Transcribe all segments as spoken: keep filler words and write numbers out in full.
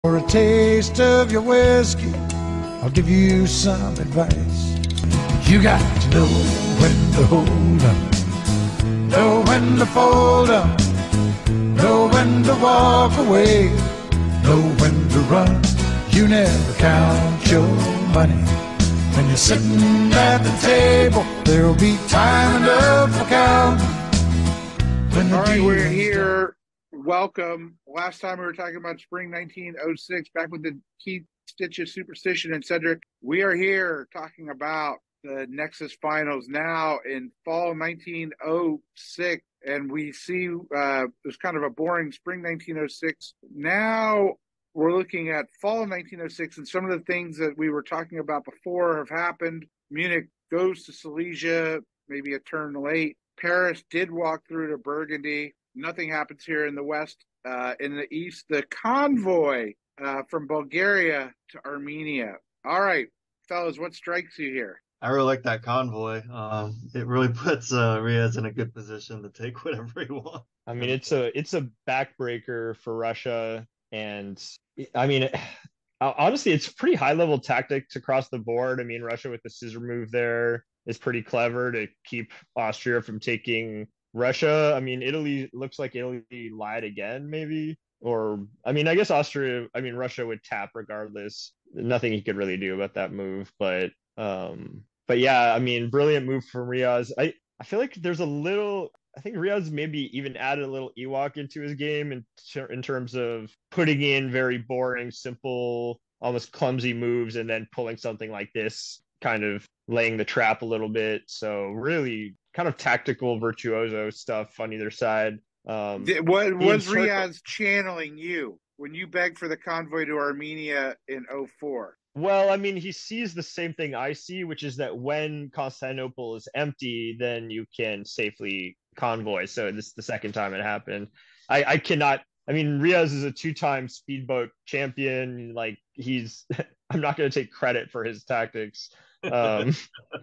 For a taste of your whiskey, I'll give you some advice. You got to know when to hold up, know when to fold up, know when to walk away, know when to run. You never count your money. When you're sitting at the table, there'll be time enough for counting. All right, we're here. Welcome. Last time we were talking about spring nineteen oh six, back with the Keith Stitches Superstition and Cedric. We are here talking about the Nexus finals now in fall nineteen oh six. And we see uh, it was kind of a boring spring nineteen oh six. Now we're looking at fall nineteen oh six, and some of the things that we were talking about before have happened. Munich goes to Silesia, maybe a turn late. Paris did walk through to Burgundy. Nothing happens here in the West. Uh, in the East, the convoy uh, from Bulgaria to Armenia. All right, fellas, what strikes you here? I really like that convoy. Um, it really puts uh, Riaz in a good position to take whatever he wants. I mean, it's a it's a backbreaker for Russia, and I mean, it, honestly, it's pretty high level tactics across the board. I mean, Russia with the scissor move there is pretty clever to keep Austria from taking Russia. I mean, Italy looks like Italy lied again, maybe. Or, I mean, I guess Austria, I mean, Russia would tap regardless. Nothing he could really do about that move. But, um, but yeah, I mean, brilliant move from Riaz. I, I feel like there's a little, I think Riaz maybe even added a little Ewok into his game in, in terms of putting in very boring, simple, almost clumsy moves and then pulling something like this, kind of laying the trap a little bit. So really kind of tactical virtuoso stuff on either side. Um, what was Riaz channeling you when you begged for the convoy to Armenia in oh four? Well, I mean, he sees the same thing I see, which is that when Constantinople is empty, then you can safely convoy. So this is the second time it happened. I, I cannot, I mean, Riaz is a two-time speedboat champion. Like, he's, I'm not going to take credit for his tactics. Um,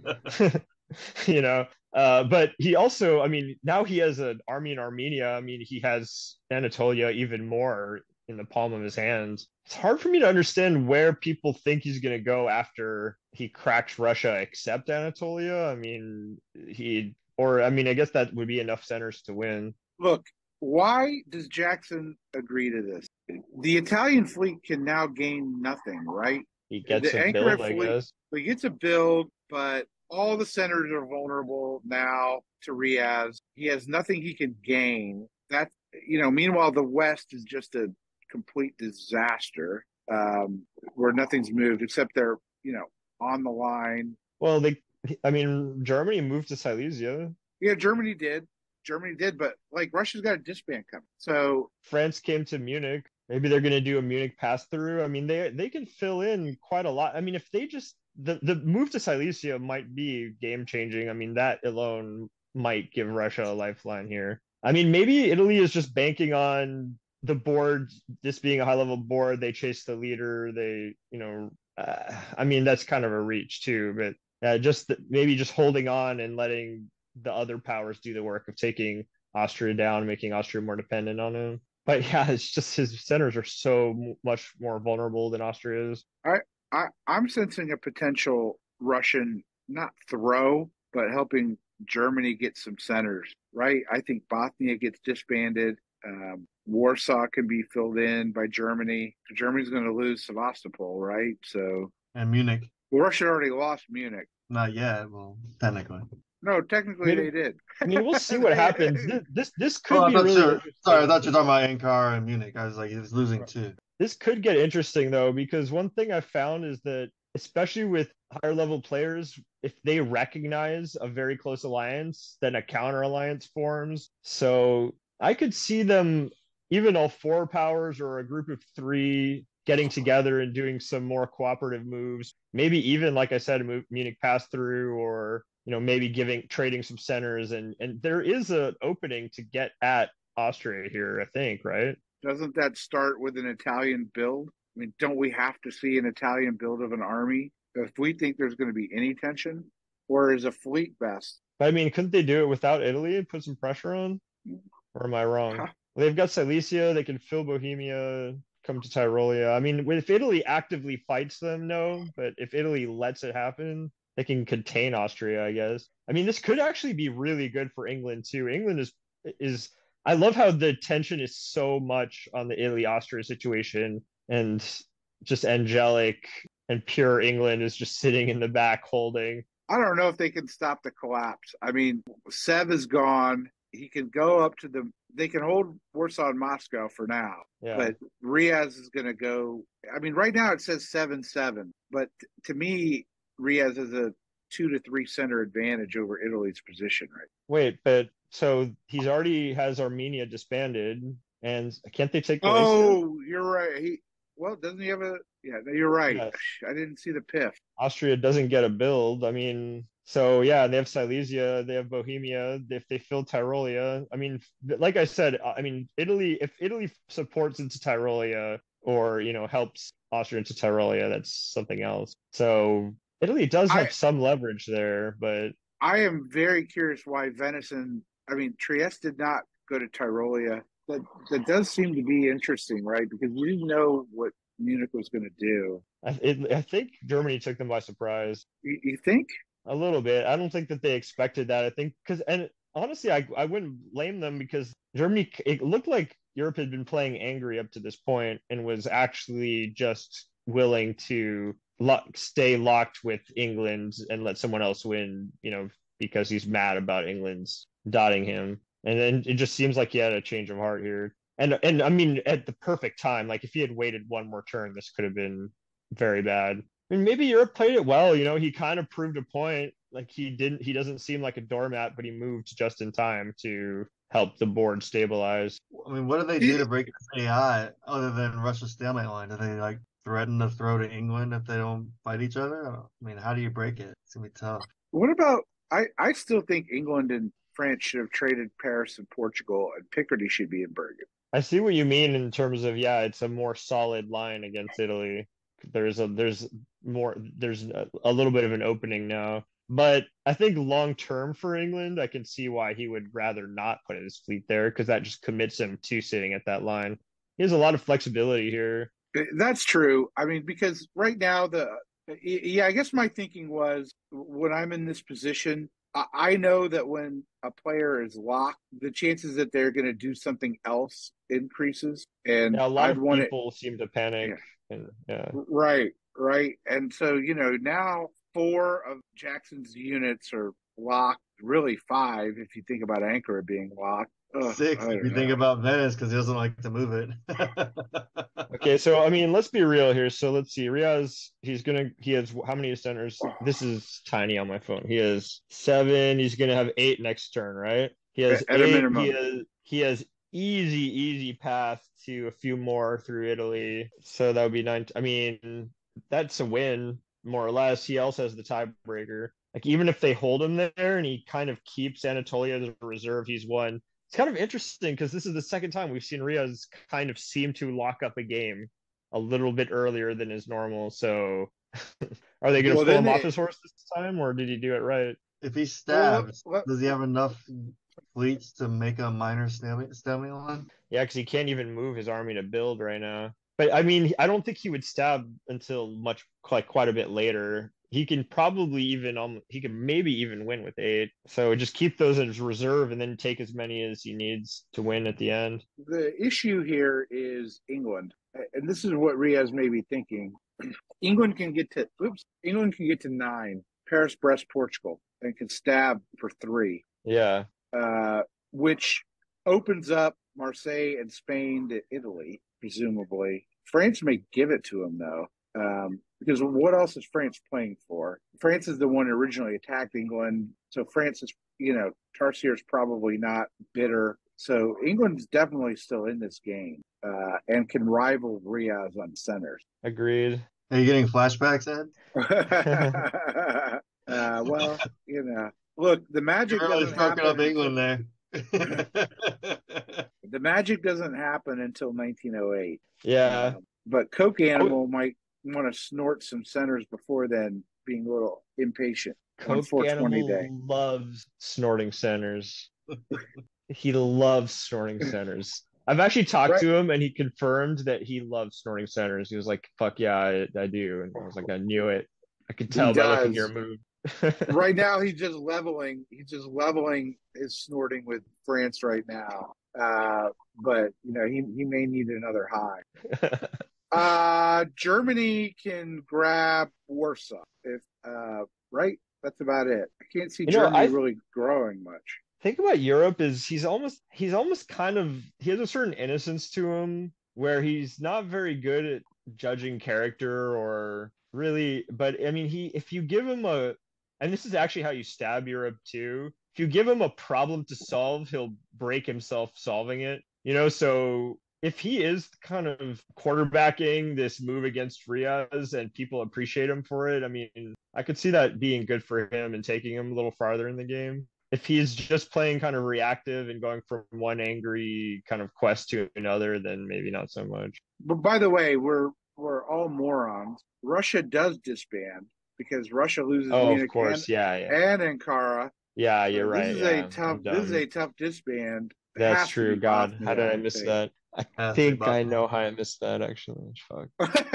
you know, uh, but he also, I mean, now he has an army in Armenia. I mean, he has Anatolia even more in the palm of his hands. It's hard for me to understand where people think he's going to go after he cracks Russia, except Anatolia. I mean, he, or I mean, I guess that would be enough centers to win. Look, why does Jackson agree to this? The Italian fleet can now gain nothing, right? He gets the a build, fleet, I guess. He gets a build, but all the centers are vulnerable now to Riaz. He has nothing he can gain. That, you know, meanwhile, the West is just a complete disaster um, where nothing's moved except they're, you know, on the line. Well, they, I mean, Germany moved to Silesia. Yeah, Germany did. Germany did, but like Russia's got a disband coming. So France came to Munich. Maybe they're going to do a Munich pass through. I mean, they they can fill in quite a lot. I mean, if they just the the move to Silesia might be game changing. I mean, that alone might give Russia a lifeline here. I mean, maybe Italy is just banking on the board, this being a high level board. They chase the leader. They, you know, uh, I mean, that's kind of a reach too, but uh, just the, maybe just holding on and letting the other powers do the work of taking Austria down, making Austria more dependent on him. But yeah, it's just his centers are so much more vulnerable than Austria is. I, I I'm sensing a potential Russian, not throw, but helping Germany get some centers, right? I think Bothnia gets disbanded. Um, Warsaw can be filled in by Germany. Germany's going to lose Sevastopol, right? So and Munich. Well, Russia already lost Munich. Not yet. Well, technically. No, technically Maybe, they did. I mean, we'll see what happens. This this, this could oh, be really sure. Sorry, I thought you were talking about Ankara and Munich. I was like, he was losing too. This could get interesting though, because one thing I found is that, especially with higher level players, if they recognize a very close alliance, then a counter alliance forms. So I could see them, even all four powers or a group of three, getting together and doing some more cooperative moves. Maybe even, like I said, a Munich pass through, or you know, maybe giving trading some centers, and and there is an opening to get at Austria here, I think, right? Doesn't that start with an Italian build? I mean, don't we have to see an Italian build of an army if we think there's going to be any tension, or is a fleet best? I mean, couldn't they do it without Italy and put some pressure on? Or am I wrong? Huh. Well, they've got Silesia, they can fill Bohemia come to Tyrolia. I mean, if Italy actively fights them, no, but if Italy lets it happen, they can contain Austria, I guess. I mean, this could actually be really good for England too. England is is I love how the tension is so much on the Italy-Austria situation, and just angelic and pure England is just sitting in the back holding. I don't know if they can stop the collapse. I mean, Sev is gone. He can go up to the. They can hold Warsaw and Moscow for now, Yeah. but Riaz is going to go. I mean, right now it says seven seven, but t- to me, Riaz has a two to three center advantage over Italy's position, right? Wait, but so he's already has Armenia disbanded, and can't they take Galicia? Oh, you're right. He well, doesn't he have a? Yeah, no, you're right. Yes. I didn't see the P I F. Austria doesn't get a build. I mean, so yeah, they have Silesia, they have Bohemia. If they fill Tyrolia, I mean, like I said, I mean, Italy. If Italy supports into Tyrolia, or you know helps Austria into Tyrolia, that's something else. So Italy does have I, some leverage there, but I am very curious why Venice and I mean Trieste did not go to Tyrolia. That that does seem to be interesting, right? Because we didn't know what Munich was going to do. I, it, I think Germany took them by surprise. You, you think? A little bit. I don't think that they expected that. I think because, and honestly, I I wouldn't blame them because Germany, it looked like Europe had been playing angry up to this point and was actually just willing to lock, stay locked with England and let someone else win, you know, because he's mad about England's dotting him. And then it just seems like he had a change of heart here. And and I mean, at the perfect time, like if he had waited one more turn, this could have been very bad. I mean, maybe Europe played it well. You know, he kind of proved a point. Like he didn't, he doesn't seem like a doormat, but he moved just in time to help the board stabilize. I mean, what do they do to break A I other than Russia's stalemate line? Do they like threaten to throw to England if they don't fight each other? I mean, how do you break it? It's gonna be tough. What about? I I still think England and France should have traded Paris and Portugal, and Picardy should be in Bergen. I see what you mean in terms of, yeah, it's a more solid line against Italy. There's a there's more there's a, a little bit of an opening now. But I think long term for England, I can see why he would rather not put his fleet there, because that just commits him to sitting at that line. He has a lot of flexibility here. That's true. I mean, because right now the yeah, I guess my thinking was when I'm in this position, I know that when a player is locked, the chances that they're going to do something else increases. And Yeah, a lot I'd of want people seem to panic. Yeah. And yeah, Right, right. And so, you know, now four of Jackson's units are locked, really five if you think about Ankara being locked. Ugh, Six I if you don't think know. about Venice because he doesn't like to move it. okay, so I mean, let's be real here. So let's see. Riaz, he's gonna he has how many centers? This is tiny on my phone. He has seven. He's gonna have eight next turn, right? He has At a eight. minimum. He has he has easy, easy path to a few more through Italy. So that would be nine. I mean, that's a win, more or less. He also has the tiebreaker. Like even if they hold him there and he kind of keeps Anatolia as a reserve, he's won. It's kind of interesting because this is the second time we've seen Riaz kind of seem to lock up a game a little bit earlier than is normal. So are they going to Well, pull then him off they- his horse this time, or did he do it right? If he stabs, Well, does he have enough fleets to make a minor stalemate, stalemate line? Yeah, because he can't even move his army to build right now. But I mean, I don't think he would stab until much, like quite a bit later. He can probably even um he can maybe even win with eight. So just keep those as reserve and then take as many as he needs to win at the end. The issue here is England, and this is what Riaz may be thinking. England can get to oops. England can get to nine. Paris, Brest, Portugal, and can stab for three. Yeah. Uh, which opens up Marseille and Spain to Italy, presumably. France may give it to him though, um, because what else is France playing for? France is the one who originally attacked England, so France is, you know, Tarsier is probably not bitter. So England's definitely still in this game uh, and can rival Riaz on centers. Agreed. Are you getting flashbacks, Ed? uh, well, you know, look, the magic You're really doesn't stroking happen up England until, there. the magic doesn't happen until nineteen oh eight. Yeah. Um, but Coke Animal might want to snort some centers before then, being a little impatient on Coke four twenty Animal day. loves snorting centers. He loves snorting centers. I've actually talked Right. to him, and he confirmed that he loves snorting centers. He was like, "Fuck yeah, I, I do," and I was like, "I knew it. I could He tell by looking at your does. move." Right now, he's just leveling. He's just leveling his snorting with France right now. Uh, but you know, he he may need another high. Uh, Germany can grab Warsaw. If uh, right, that's about it. I can't see You know, Germany I really growing much. think about Europe is he's almost he's almost kind of he has a certain innocence to him where he's not very good at judging character or really, but I mean he if you give him a, and this is actually how you stab Europe too. If you give him a problem to solve, he'll break himself solving it. You know, so if he is kind of quarterbacking this move against Riaz and people appreciate him for it, I mean, I could see that being good for him and taking him a little farther in the game. If he's just playing kind of reactive and going from one angry kind of quest to another, then maybe not so much. But by the way, we're we're all morons. Russia does disband because Russia loses Oh, of Munich and course. Yeah, yeah. and Ankara. Yeah, So you're this right. is a Yeah, tough. I'm This is dumb. a tough disband. It That's has to true. be God, how Bosnia, did I I miss think. that? I Has to be think I Bosnia. know how I missed that actually. Fuck.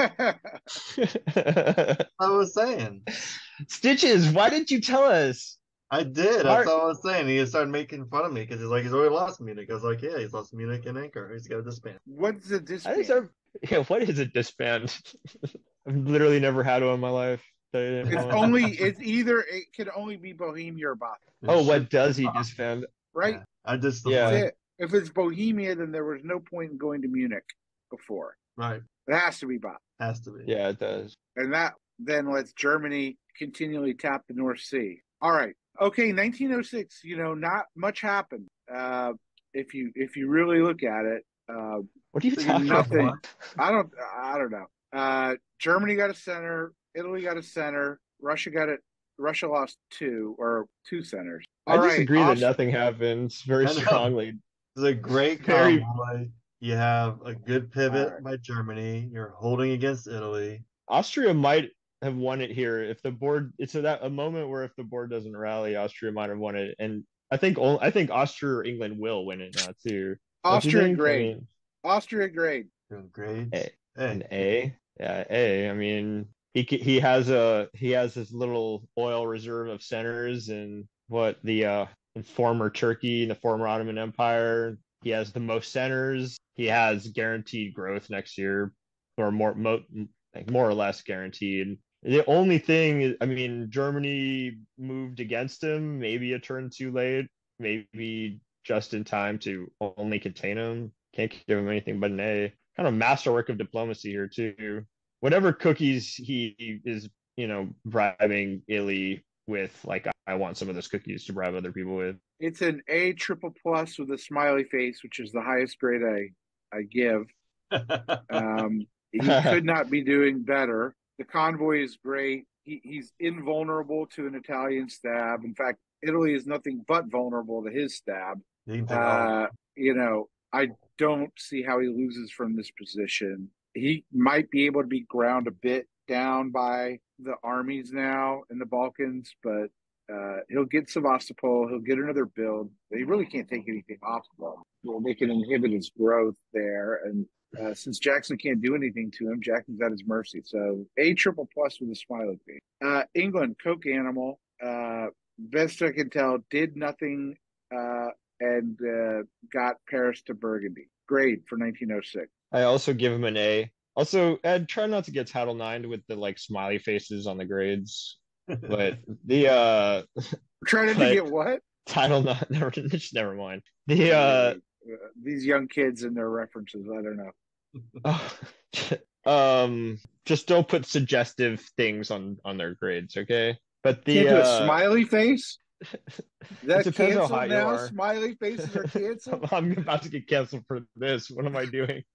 I was saying. Stitches, why didn't you tell us? I did. Mar- That's all I was saying. He started making fun of me because he's like, he's already lost Munich. I was like, yeah, he's lost Munich and Anchor. He's got to disband. What's the I disband? didn't start... Yeah, what is a disband? I've literally never had one in my life. It's only. It's either. It can only be Bohemia or Bosnia. Oh, what does he disband? Right. Yeah, I just the Yeah. That's it. If it's Bohemia, then there was no point in going to Munich before. Right. It has to be Bosnia. Has to be. Yeah, it does. And that then lets Germany continually tap the North Sea. All right. Okay, nineteen oh six, you know, not much happened. Uh, if you if you really look at it. Uh, what are you talking nothing. about? I don't I don't know. Uh, Germany got a center, Italy got a center, Russia got it. Russia lost two or two centers. All I disagree right, that nothing happens very strongly. It's a great Very... convoy. You have a good pivot right. by Germany. You're holding against Italy. Austria might have won it here if the board. It's a, that a moment where if the board doesn't rally, Austria might have won it, and I think I think Austria or England will win it now too. Austria grade. I mean, Austria grade. Doing great. A. A. An A. Yeah, A. I mean, he he has a he has this little oil reserve of centers and what the uh in former Turkey, in the former Ottoman Empire, he has the most centers. He has guaranteed growth next year, or more mo, like more or less guaranteed. The only thing is, I mean, Germany moved against him, maybe a turn too late, maybe just in time to only contain him. Can't give him anything but an A. Kind of masterwork of diplomacy here too. Whatever cookies he is, you know, bribing Italy with, like I want some of those cookies to bribe other people with. It's an A triple plus with a smiley face, which is the highest grade I I give. Um, he could not be doing better. The convoy is great. He, he's invulnerable to an Italian stab. In fact, Italy is nothing but vulnerable to his stab. Uh, you know, I don't see how he loses from this position. He might be able to be ground a bit down by the armies now in the Balkans, but uh, he'll get Sevastopol. He'll get another build. He really can't take anything off of him. Well, they can inhibit his growth there. And uh, since Jackson can't do anything to him, Jackson's at his mercy. So A triple plus with a smiley face. Uh, England, Coke Animal, uh, best I can tell, did nothing uh, and uh, got Paris to Burgundy. Grade for nineteen oh six. I also give him an A. Also, Ed, try not to get title nine with the like smiley faces on the grades. But the uh trying to get what? Title nine, never just never mind. The uh these young kids and their references, I don't know. um just don't put suggestive things on on their grades, okay? But the Can't do uh, a smiley face? That's canceled how hot now? you are. Smiley faces are canceled? I'm about to get canceled for this. What am I doing?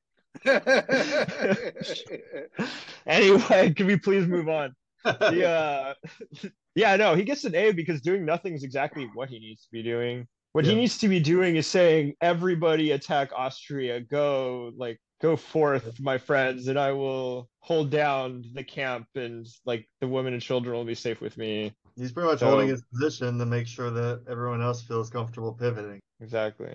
Anyway, can we please move on? The, uh, yeah, no, he gets an A because doing nothing is exactly what he needs to be doing. What yeah. he needs to be doing is saying, everybody attack Austria, go, like, go forth, my friends, and I will hold down the camp, and, like, the women and children will be safe with me. He's pretty much so, holding his position to make sure that everyone else feels comfortable pivoting. Exactly.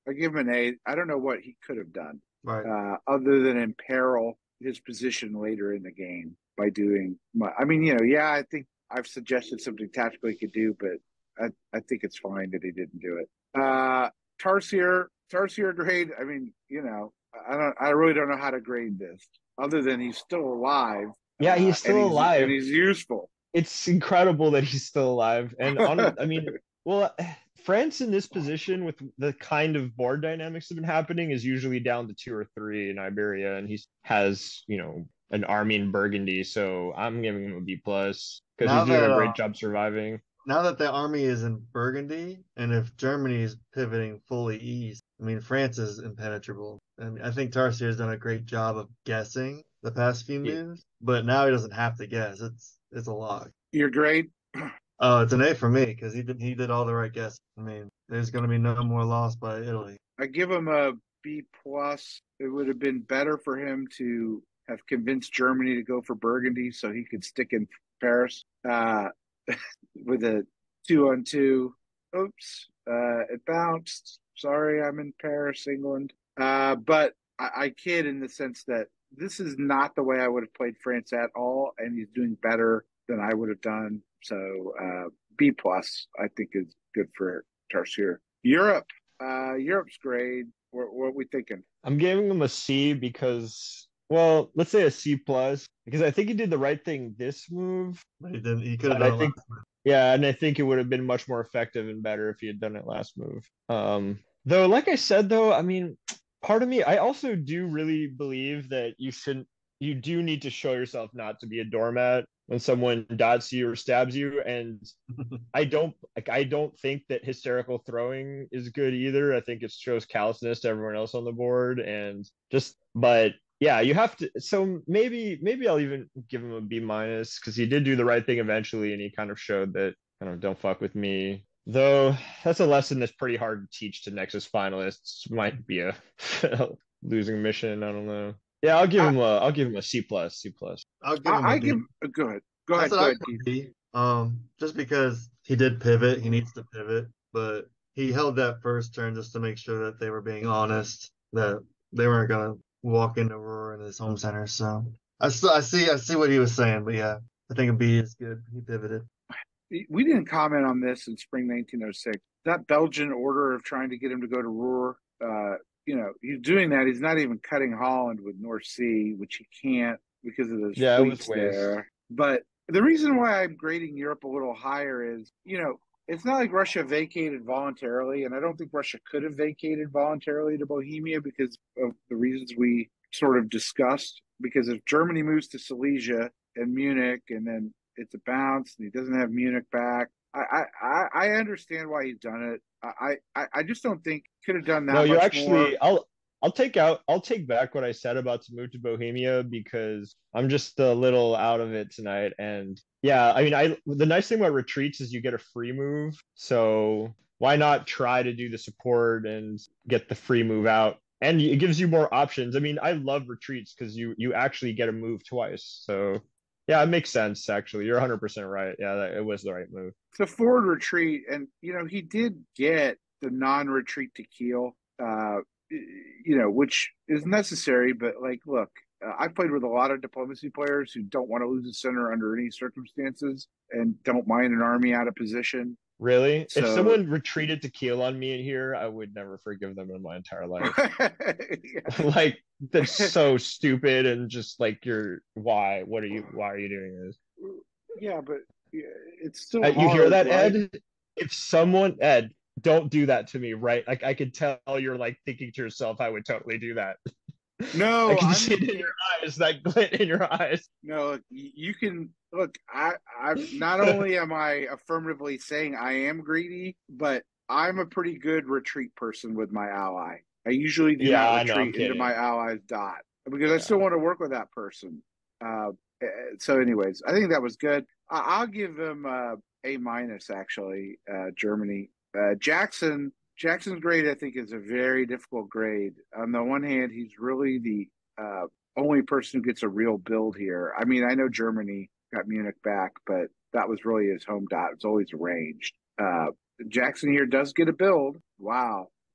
I give him an A. I don't know what he could have done, Right. uh, other than imperil his position later in the game by doing. My, I mean, you know, yeah, I think I've suggested something tactical he could do, but I, I think it's fine that he didn't do it. Uh, Tarsier, Tarsier grade. I mean, you know, I don't. I really don't know how to grade this, other than he's still alive. Yeah, uh, he's still and he's, alive. and he's useful. It's incredible that he's still alive. And on, I mean, well, France in this position with the kind of board dynamics that have been happening is usually down to two or three in Iberia, and he has, you know, an army in Burgundy. So I'm giving him a B plus because Now he's doing that, a great uh, job surviving. Now that the army is in Burgundy, and if Germany is pivoting fully east, I mean, France is impenetrable. I mean, I think Tarsier has done a great job of guessing the past few Yeah. moves, but now he doesn't have to guess. It's it's a lock. Your grade? Oh, it's an A for me because he did he did all the right guesses. I mean, there's going to be no more loss by Italy. I give him a B plus. It would have been better for him to have convinced Germany to go for Burgundy so he could stick in Paris uh, with a two on two. Oops, uh, it bounced. Sorry, I'm in Paris, England. Uh, but I, I kid in the sense that this is not the way I would have played France at all, and he's doing better than I would have done. So uh, B plus, I think, is good for Tarsier. Europe, uh, Europe's grade. What, what are we thinking? I'm giving him a C because, well, let's say a C plus because I think he did the right thing this move. But he didn't. He could have But I done think, last move. yeah, and I think it would have been much more effective and better if he had done it last move. Um, though, like I said, though, I mean, part of me, I also do really believe that you shouldn't, you do need to show yourself not to be a doormat when someone dots you or stabs you. And I don't like, I don't think that hysterical throwing is good either. I think it shows callousness to everyone else on the board and just, but yeah, you have to. So maybe, maybe I'll even give him a B minus because he did do the right thing eventually, and he kind of showed that kind of don't fuck with me. Though that's a lesson that's pretty hard to teach to Nexus finalists. Might be a losing mission. I don't know. Yeah, I'll give I, him a. I'll give him a C plus. C plus. I'll give him I, a I B. give. Uh, go ahead. Go I ahead. said Go I'll ahead, give him Keith. a B. Um, just because he did pivot, he needs to pivot, but he held that first turn just to make sure that they were being honest, that they weren't gonna walk into Aurora in his home center. So I still, I see, I see what he was saying, but yeah, I think a B is good. He pivoted. We didn't comment on this in spring nineteen oh six. That Belgian order of trying to get him to go to Ruhr, uh, you know, he's doing that. He's not even cutting Holland with North Sea, which he can't because of those Yeah, it was fleets waste. there. But the reason why I'm grading Europe a little higher is, you know, it's not like Russia vacated voluntarily, and I don't think Russia could have vacated voluntarily to Bohemia because of the reasons we sort of discussed. Because if Germany moves to Silesia and Munich, and then it's a bounce, and he doesn't have Munich back, I I, I understand why he's done it. I, I, I just don't think could have done that. No, you're much actually. more. I'll I'll take out. I'll take back what I said about to move to Bohemia because I'm just a little out of it tonight. And yeah, I mean, I the nice thing about retreats is you get a free move. So why not try to do the support and get the free move out? And it gives you more options. I mean, I love retreats because you you actually get a move twice. So yeah, it makes sense. Actually, you're one hundred percent right. Yeah, that, it was the right move. It's a forward retreat, and you know he did get the non-retreat to Kiel, uh, you know, which is necessary. But like, look, uh, I played with a lot of diplomacy players who don't want to lose a center under any circumstances and don't mind an army out of position. Really? So, if someone retreated to Kiel on me in here, I would never forgive them in my entire life. yeah. Like that's so stupid and just like you're why? What are you? Why are you doing this? Yeah, but yeah, it's still. Uh, you hard, hear that, right? Ed? If someone Ed, don't do that to me, right? Like I could tell you're like thinking to yourself, I would totally do that. No, I can I'm see it in your eyes, that glint in your eyes. No, look, you can look. I, I not only am I affirmatively saying I am greedy, but I'm a pretty good retreat person with my ally. I usually do Yeah, not I know, I'm retreat into kidding. my ally's dot because I Yeah. still want to work with that person. Uh, so, anyways, I think that was good. I, I'll give him uh, A minus. Actually, uh, Germany. Uh, Jackson. Jackson's grade, I think, is a very difficult grade. On the one hand, he's really the uh, only person who gets a real build here. I mean, I know Germany got Munich back, but that was really his home dot. It's always arranged. Uh, Jackson here does get a build. Wow.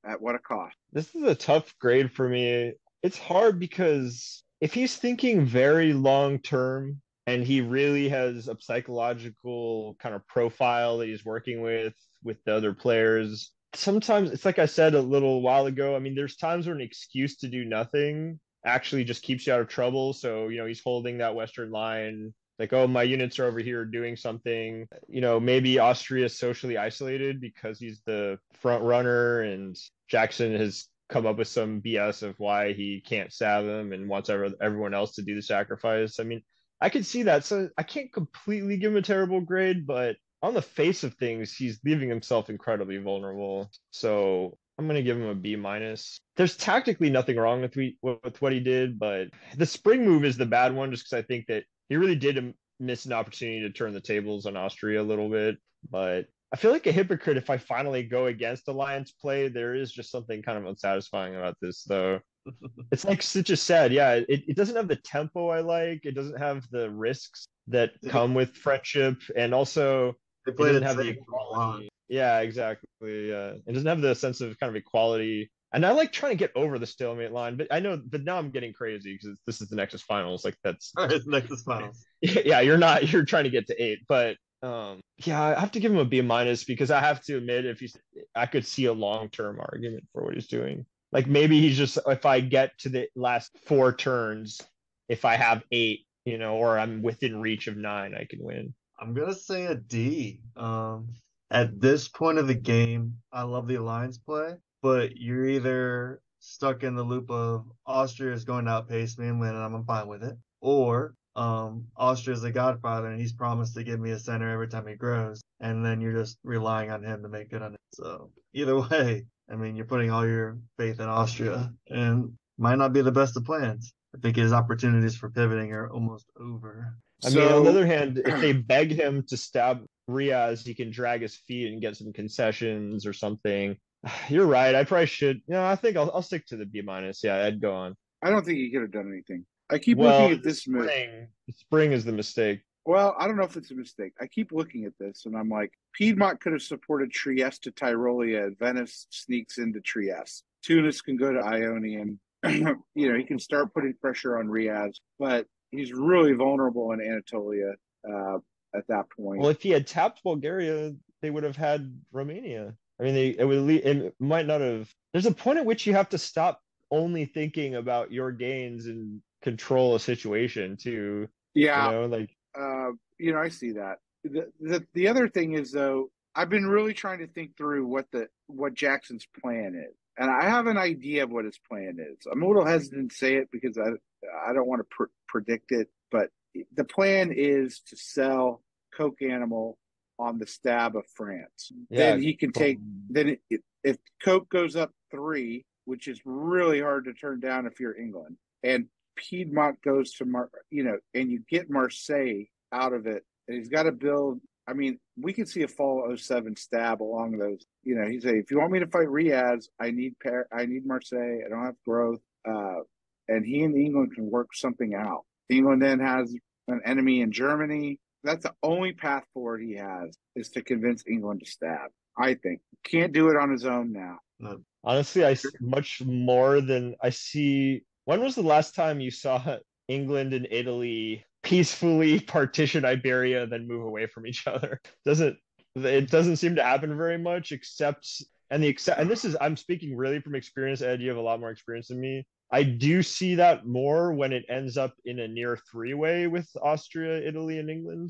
At what a cost? This is a tough grade for me. It's hard because if he's thinking very long term and he really has a psychological kind of profile that he's working with with the other players, sometimes it's like I said a little while ago. I mean, there's times where an excuse to do nothing actually just keeps you out of trouble. So, you know, he's holding that Western line, like, oh, my units are over here doing something. You know, maybe Austria is socially isolated because he's the front runner and Jackson has come up with some B S of why he can't stab him and wants everyone else to do the sacrifice. I mean, I could see that. So I can't completely give him a terrible grade, but on the face of things, he's leaving himself incredibly vulnerable. So I'm going to give him a B minus. There's tactically nothing wrong with, we, with what he did, but the spring move is the bad one just because I think that he really did miss an opportunity to turn the tables on Austria a little bit. But I feel like a hypocrite if I finally go against Alliance play. There is just something kind of unsatisfying about this, though. It's like Stitch said, yeah, it, it doesn't have the tempo I like. It doesn't have the risks that come with friendship. And also, they it doesn't have the equality. Yeah, exactly. Yeah. It doesn't have the sense of kind of equality. And I like trying to get over the stalemate line, but I know, but now I'm getting crazy because this is the Nexus finals. Like that's it's Nexus finals. Yeah, you're not. You're trying to get to eight, but um, yeah, I have to give him a B minus because I have to admit, if he's, I could see a long term argument for what he's doing. Like maybe he's just, if I get to the last four turns, if I have eight, you know, or I'm within reach of nine, I can win. I'm gonna say a D. Um, at this point of the game, I love the alliance play, but you're either stuck in the loop of Austria is going to outpace me and win, and I'm fine with it, or um, Austria is the godfather and he's promised to give me a center every time he grows, and then you're just relying on him to make good on it. So either way, I mean, you're putting all your faith in Austria, and might not be the best of plans. I think his opportunities for pivoting are almost over. I so, mean, on the other hand, if they beg him to stab Riaz, he can drag his feet and get some concessions or something. You're right. I probably should. You know, I think I'll, I'll stick to the B minus. Yeah, I'd go on. I don't think he could have done anything. I keep well, looking at this spring. Spring is the mistake. Well, I don't know if it's a mistake. I keep looking at this, and I'm like, Piedmont could have supported Trieste to Tyrolia. Venice sneaks into Trieste. Tunis can go to Ionian. You know, he can start putting pressure on Riaz, but he's really vulnerable in Anatolia uh, at that point. Well, if he had tapped Bulgaria, they would have had Romania. I mean, they it would it might not have. There's a point at which you have to stop only thinking about your gains and control a situation too. Yeah, you know, like uh, you know, I see that. The, the the other thing is though, I've been really trying to think through what the what Jackson's plan is. And I have an idea of what his plan is. I'm a little hesitant to say it because I I don't want to pr- predict it. But the plan is to sell Coke Animal on the stab of France. Yeah. Then he can take. Then it, if Coke goes up three, which is really hard to turn down if you're England, and Piedmont goes to Mar, you know, and you get Marseille out of it, and he's got to build. I mean, we could see a fall oh seven stab along those. You know, he say, if you want me to fight Riaz, I need Par- I need Marseille. I don't have growth. Uh, and he and England can work something out. England then has an enemy in Germany. That's the only path forward he has, is to convince England to stab. I think. Can't do it on his own now. No. Honestly, I see much more than I see. When was the last time you saw England and Italy peacefully partition Iberia, then move away from each other? Doesn't it doesn't seem to happen very much, except and the except and this is I'm speaking really from experience. Ed, you have a lot more experience than me. I do see that more when it ends up in a near three-way with Austria, Italy, and England.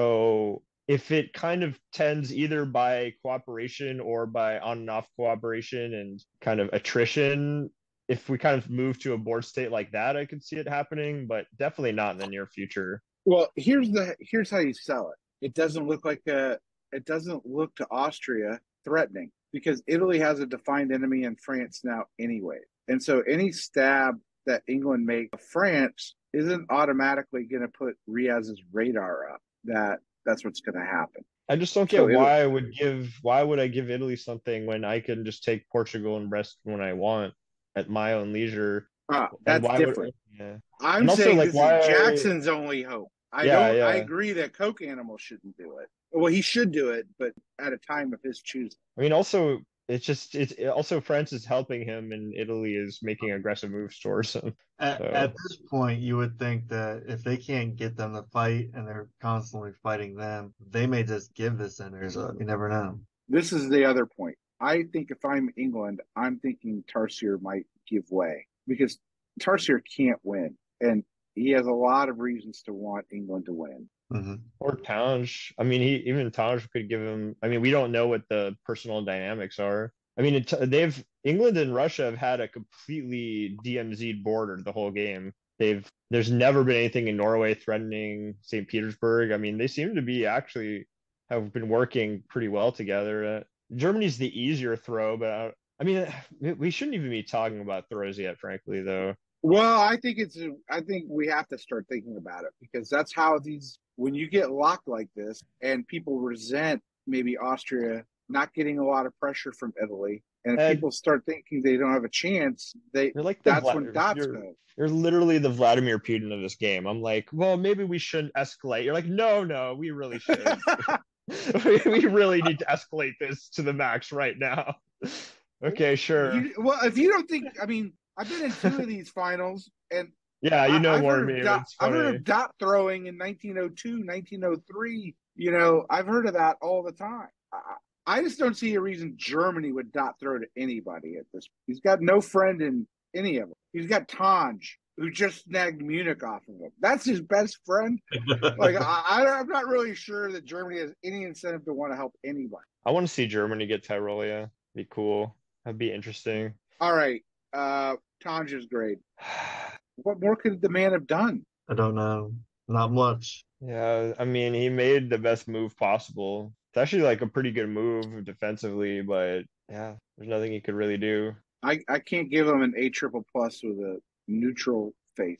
So if it kind of tends either by cooperation or by on and off cooperation and kind of attrition, if we kind of move to a board state like that, I could see it happening, but definitely not in the near future. Well, here's the here's how you sell it. It doesn't look like a it doesn't look to Austria threatening because Italy has a defined enemy in France now anyway. And so any stab that England make of France isn't automatically going to put Riaz's radar up that that's what's going to happen. I just don't get so why I would give why would I give Italy something when I can just take Portugal and Brest when I want at my own leisure. Ah, that's different. Would, yeah. I'm and saying also, like, this why, is Jackson's only hope. I yeah, don't. Yeah. I agree that Coke Animal shouldn't do it. Well, he should do it, but at a time of his choosing. I mean, also it's just it's it, also France is helping him, and Italy is making aggressive moves towards him. At, So at this point, you would think that if they can't get them to fight and they're constantly fighting them, they may just give the centers up. You never know. This is the other point. I think if I'm England, I'm thinking Tarsier might give way because Tarsier can't win, and he has a lot of reasons to want England to win. Mm-hmm. or Tange. I mean, he even Tange could give him. I mean, we don't know what the personal dynamics are. I mean, it, they've England and Russia have had a completely D M Z'd border the whole game. They've there's never been anything in Norway threatening Saint Petersburg. I mean, they seem to be actually have been working pretty well together. Uh, Germany's the easier throw, but I, I mean, we shouldn't even be talking about throws yet, frankly, though. Well, I think it's. I think we have to start thinking about it because that's how these. When you get locked like this, and people resent maybe Austria not getting a lot of pressure from Italy, and if Ed, people start thinking they don't have a chance, they you're like the that's Vla- when dots you're, go. you're literally the Vladimir Putin of this game. I'm like, well, maybe we shouldn't escalate. You're like, no, no, we really should. we, we really need to escalate this to the max right now. Okay, sure. You, well, if you don't think, I mean, I've been in two of these finals, and yeah, you know I, I've more heard me. of dot, I've heard of dot throwing in nineteen oh two, nineteen oh three. You know, I've heard of that all the time. I, I just don't see a reason Germany would dot throw to anybody at this. He's got no friend in any of them. He's got Tange, who just snagged Munich off of him. That's his best friend. Like, I, I'm not really sure that Germany has any incentive to want to help anybody. I want to see Germany get Tyrolia. Be cool. That'd be interesting. All right. Uh, Tange's great. What more could the man have done? I don't know. Not much. Yeah, I mean, he made the best move possible. It's actually like a pretty good move defensively, but yeah, there's nothing he could really do. I, I can't give him an A triple plus with a neutral face.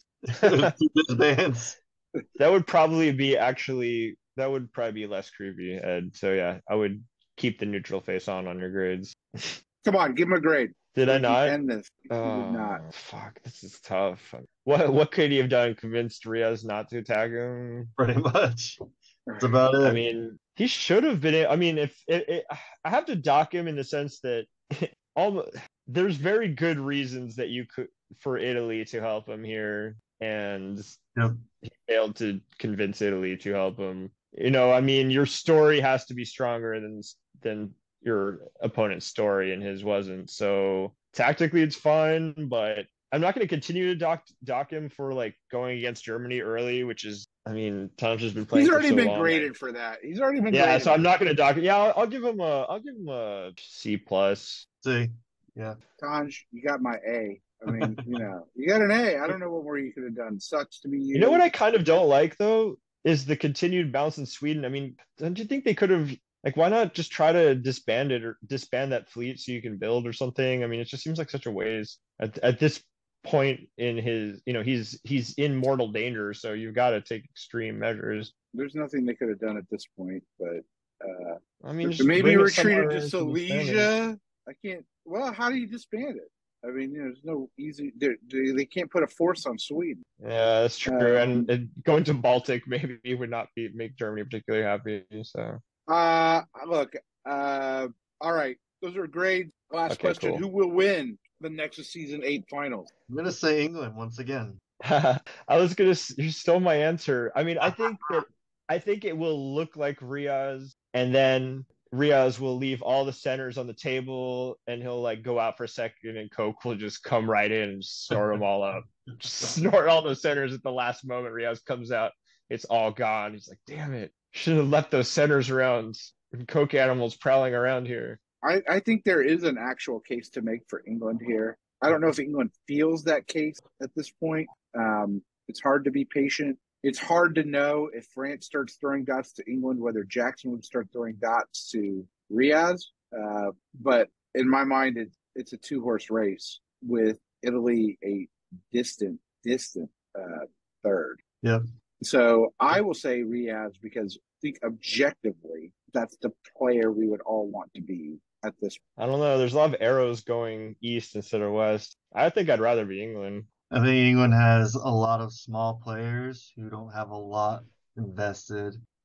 Bands. That would probably be actually, that would probably be less creepy, Ed. So yeah, I would keep the neutral face on on your grades. Come on, give him a grade. Did I not? End this. You Oh, did not. fuck, this is tough. What what could he have done? Convinced Riaz not to attack him? Pretty much. That's about it. I mean, he should have been. I mean, if it, it, I have to dock him in the sense that almost there's very good reasons that you could for Italy to help him here, and Yep. he failed to convince Italy to help him. You know, I mean, your story has to be stronger than than your opponent's story, and his wasn't. So tactically, it's fine, but I'm not going to continue to dock dock him for like going against Germany early, which is, I mean, Tom's just been playing. He's already for so been long. graded for that. He's already been. Yeah, graded so I'm not going to dock. Yeah, I'll, I'll give him a. I'll give him a C plus. See. Yeah. Tange, you got my A. I mean, you know, you got an A. I don't know what more you could have done. Sucks to be you. You know what I kind of don't like though is the continued bounce in Sweden. I mean, don't you think they could have? Like, why not just try to disband it or disband that fleet so you can build or something? I mean, it just seems like such a waste at, at this point in his, you know, he's he's in mortal danger, so you've got to take extreme measures. There's nothing they could have done at this point, but uh, I mean, maybe retreated to Silesia. I can't. Well, how do you disband it? I mean, you know, there's no easy. They can't put a force on Sweden. Yeah, that's true. Um, and, and going to Baltic maybe would not be make Germany particularly happy. So. Uh, look, uh, all right. Those are grades. Last okay, question. Cool. Who will win the Nexus Season eight finals? I'm going to say England once again. I was going to, you stole my answer. I mean, I think that, I think it will look like Riaz, and then Riaz will leave all the centers on the table, and he'll like go out for a second, and Coke will just come right in and snort them all up. Just snort all those centers at the last moment. Riaz comes out. It's all gone. He's like, damn it. Should have left those centers around. Coke animals prowling around here. I, I think there is an actual case to make for England here. I don't know if England feels that case at this point. Um, it's hard to be patient. It's hard to know if France starts throwing dots to England, whether Jackson would start throwing dots to Riaz. Uh, but in my mind, it's, it's a two-horse race with Italy a distant, distant uh, third. Yeah. So I will say Riaz because I think objectively that's the player we would all want to be at this point. I don't know. There's a lot of arrows going east instead of west. I think I'd rather be England. I think England has a lot of small players who don't have a lot invested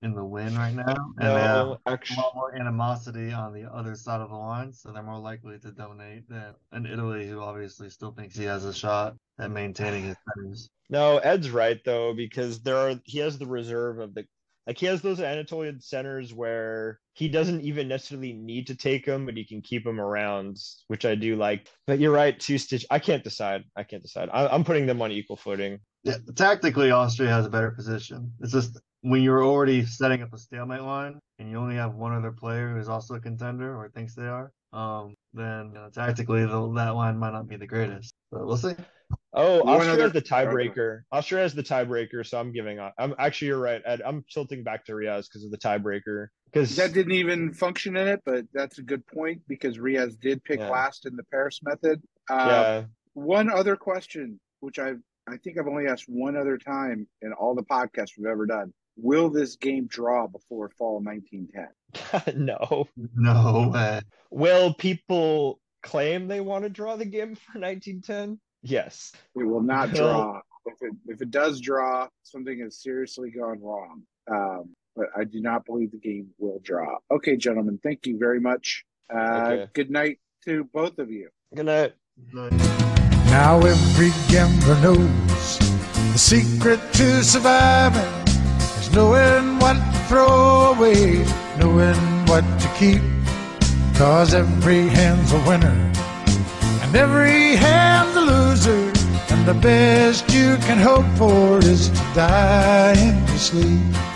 in the win right now, and No, they have actually, a lot more animosity on the other side of the line, so they're more likely to donate than in Italy, who obviously still thinks he has a shot at maintaining his centers. no, Ed's right though, because there are he has the reserve of the like he has those Anatolian centers where he doesn't even necessarily need to take them, but he can keep them around, which I do like. But you're right, two stitch. I can't decide. I can't decide. I, I'm putting them on equal footing. Yeah, tactically, Austria has a better position. It's just when you're already setting up a stalemate line and you only have one other player who's also a contender or thinks they are, um, then you know, tactically the, that line might not be the greatest. But we'll see. Oh, One Austria other- has the tiebreaker. Austria has the tiebreaker, so I'm giving on. I'm actually you're right, Ed. I'm tilting back to Riaz because of the tiebreaker. Because That didn't even function in it, but that's a good point because Riaz did pick Yeah. last in the Paris method. Uh, yeah, One other question, which I I think I've only asked one other time in all the podcasts we've ever done: will this game draw before fall nineteen ten? no. No way. Will people claim they want to draw the game for nineteen ten? Yes. It will not Will- draw. If it if it does draw, something has seriously gone wrong. Um, but I do not believe the game will draw. Okay, gentlemen, thank you very much. Uh, Okay. Good night to both of you. Good night. Now every gambler knows the secret to surviving is knowing what to throw away, knowing what to keep. Cause every hand's a winner and every hand's a loser, and the best you can hope for is to die in your sleep.